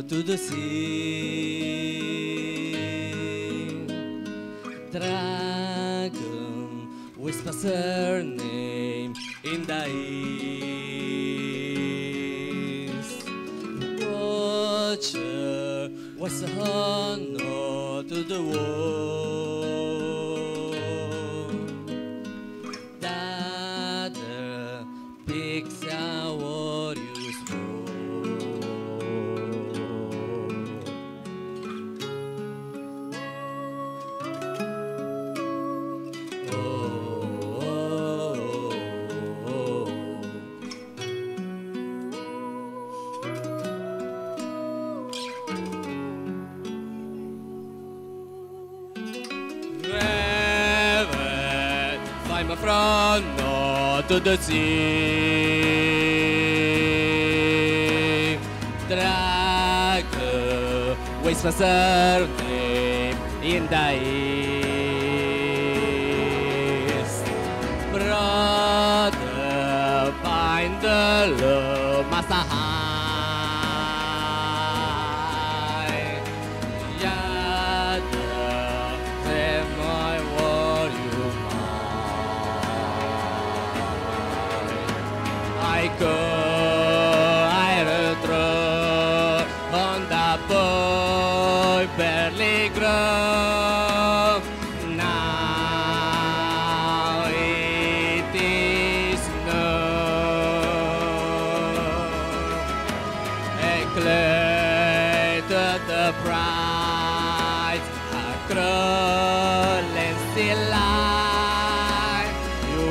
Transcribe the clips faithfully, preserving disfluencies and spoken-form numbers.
to the sea. Dragon whispers her name in the east. Watcher was a honor to the world. Dadder picks a warrior's sword. I'm from north to the sea. Dragon whispers her name in the east. Brother, find the love must high. Yada, save my warrior. I go, I return on the boy barely grown. Now it is known. Eclair to the prize, a cruel and still life. You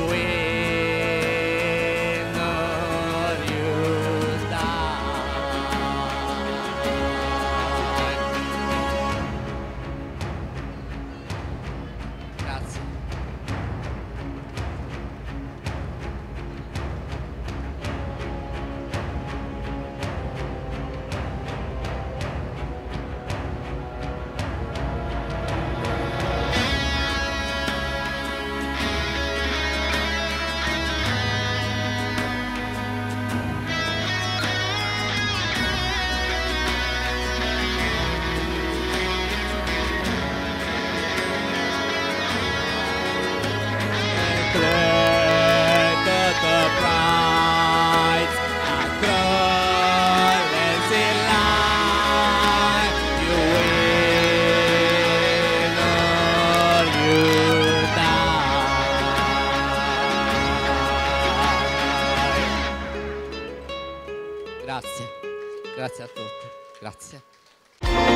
win or you die. Grazie. Eclair to the prize, a cruel and still life. You win or you die. Grazie, grazie a tutti, grazie.